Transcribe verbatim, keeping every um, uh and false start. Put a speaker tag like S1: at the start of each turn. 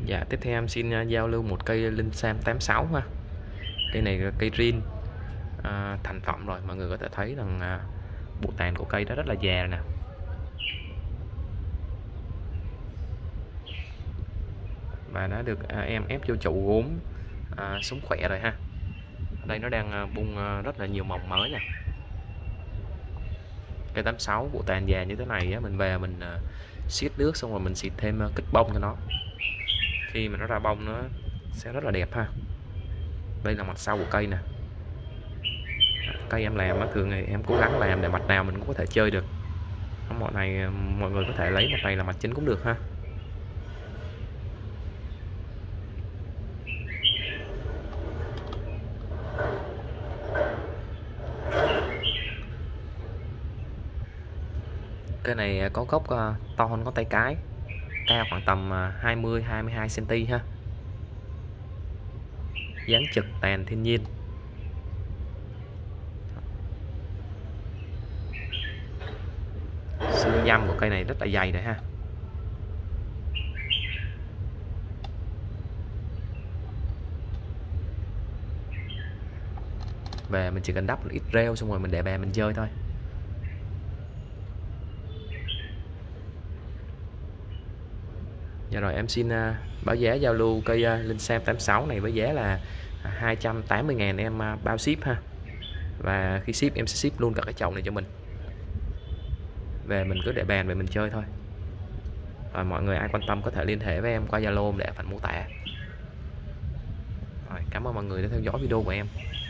S1: Dạ, tiếp theo em xin uh, giao lưu một cây Linh Sam tám sáu ha. Cây này là cây rin à, thành phẩm rồi, mọi người có thể thấy rằng à, bộ tàn của cây đó rất là già nè. Và đã được à, em ép vô chậu gốm à, sống khỏe rồi ha. Ở đây nó đang à, bung à, rất là nhiều mồng mới nè. Cây tám sáu bộ tàn già như thế này á, mình về mình à, xiết nước xong rồi mình xịt thêm à, kích bông cho nó. Khi mà nó ra bông nó sẽ rất là đẹp ha. Đây là mặt sau của cây nè. Cây em làm á, thường thì em cố gắng làm để mặt nào mình cũng có thể chơi được. Mọi này mọi người có thể lấy mặt này là mặt chính cũng được ha. Cái này có gốc to hơn có tay cái, cao khoảng tầm hai mươi hai mươi hai xăng ti mét ha. Dáng trực tàn thiên nhiên. Xương dăm của cây này rất là dày rồi ha. Về mình chỉ cần đắp một ít rêu xong rồi mình để bè mình chơi thôi. Dạ rồi em xin uh, báo giá giao lưu cây uh, Linh Sam tám sáu này với giá là hai trăm tám mươi ngàn, em uh, bao ship ha. Và khi ship em sẽ ship luôn cả cái chậu này cho mình. Về mình cứ để bàn về mình chơi thôi. Và mọi người ai quan tâm có thể liên hệ với em qua Zalo để phần mô tả. Rồi, cảm ơn mọi người đã theo dõi video của em.